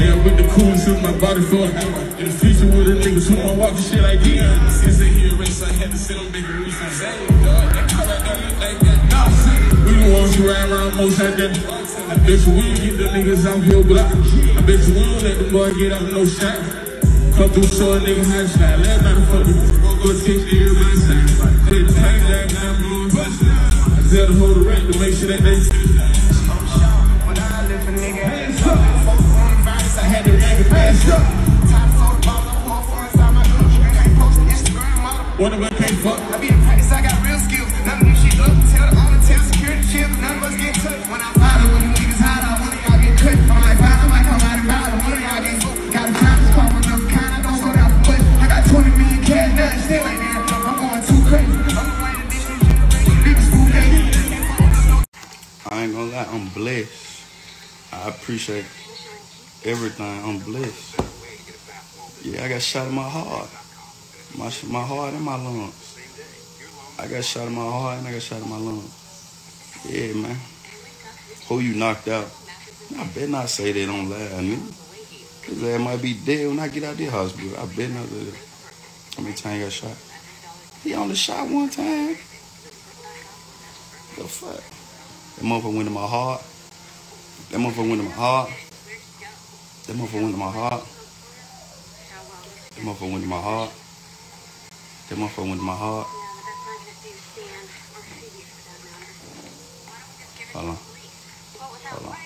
Inhale with the coolest in my body for an hour. In the future with a nigga who won't walk the shit like this. Since they hear race, I had to sit on big roof and say, that car right there look like that. We the ones who ride around most like that. I bet you we get the niggas out here block. I bet you we don't let the boy get out no shot. Come through show a nigga how to slide. Last night I fucked with go text everybody's side. Put the paint down and I'm blowing bust. I tell the whole rent to make sure that they when I lift a nigga hands up. I had to make it pass up. Time for the ball, I'm all for inside my gun. I ain't posting Instagram model. One of us can't fuck. I be in practice, I got real skills. None of them shit look. Tell the owner, tell security chill. None of us get touched. When I find them, when you niggas hide out, one of y'all get cut. I'm like, fine, I might come out and ride. One of y'all get fucked. Got a time to call enough kind. I don't go down for push. I got 20 million cash, nothing still ain't there. I'm going too crazy. I'm the way the dish new generation. Biggest school game. I ain't gonna lie, I'm blessed. I appreciate everything. I'm blessed. Yeah, I got shot in my heart. My heart and my lungs. I got shot in my heart and I got shot in my lungs. Yeah, man. Who you knocked out? I better not say they don't lie, nigga. His ass might be dead when I get out of the hospital. I better not do that. How many times he got shot? He only shot one time. The fuck? That motherfucker went to my heart. That motherfucker went to my heart. That motherfucker went to my heart. That motherfucker went to my heart. That motherfucker went to my heart. Hold on. Hold on.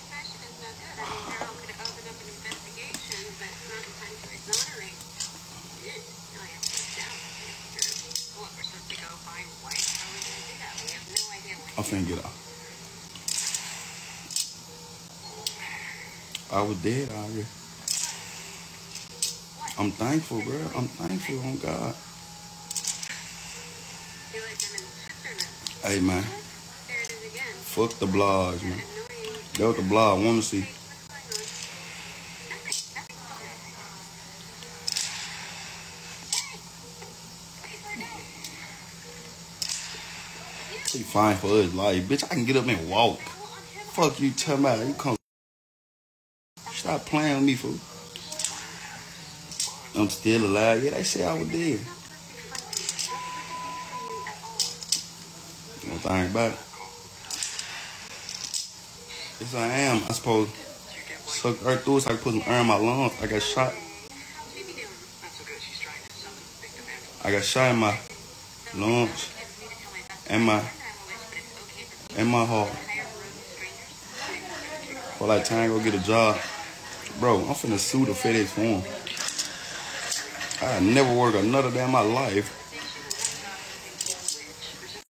I'm finna get off. I was dead already. I'm thankful, bro. I'm thankful on God. Hey, man. Fuck the blogs, man. That's what the blog want to see. He fine for his life. Bitch, I can get up and walk. Fuck you talking about. You come. Stop playing with me, fool. I'm still alive. Yeah, they say I was dead. One thing about it. Yes, I am. I suppose suck earth through it so I can put some air in my lungs. I got shot. I got shot in my lungs and my heart. For like time to go get a job. Bro, I'm finna sue the FedEx form. I never work another day in my life